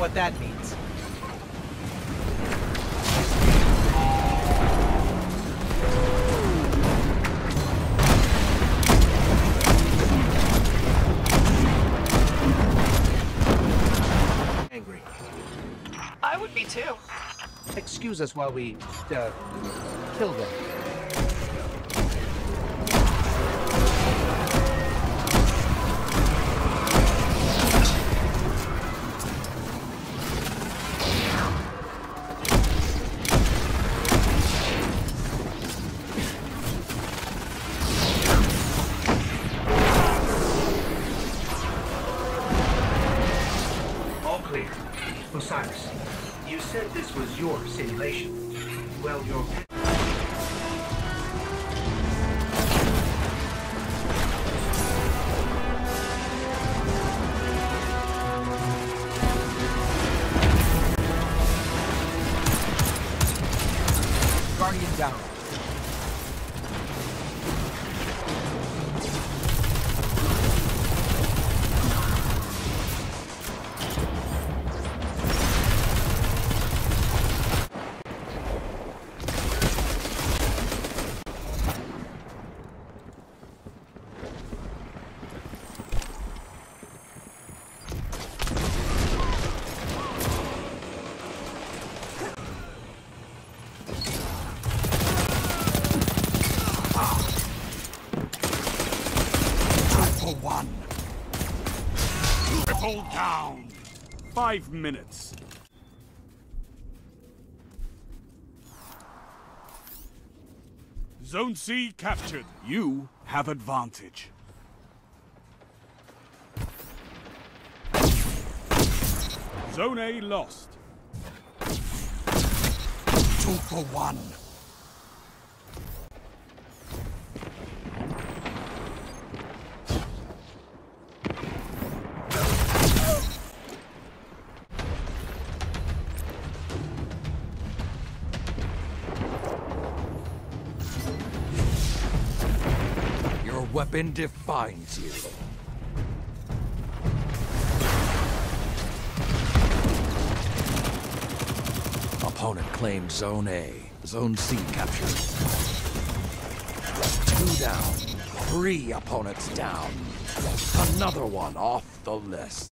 what that means. Angry. I would be too. Excuse us while we, kill them. Clear. Osiris, you said this was your simulation. Well, your... Guardian down. One. Triple down. 5 minutes. Zone C captured. You have advantage. Zone A lost. 2-for-1. Weapon defines you. Opponent claimed Zone A. Zone C captured. 2 down. 3 opponents down. Another one off the list.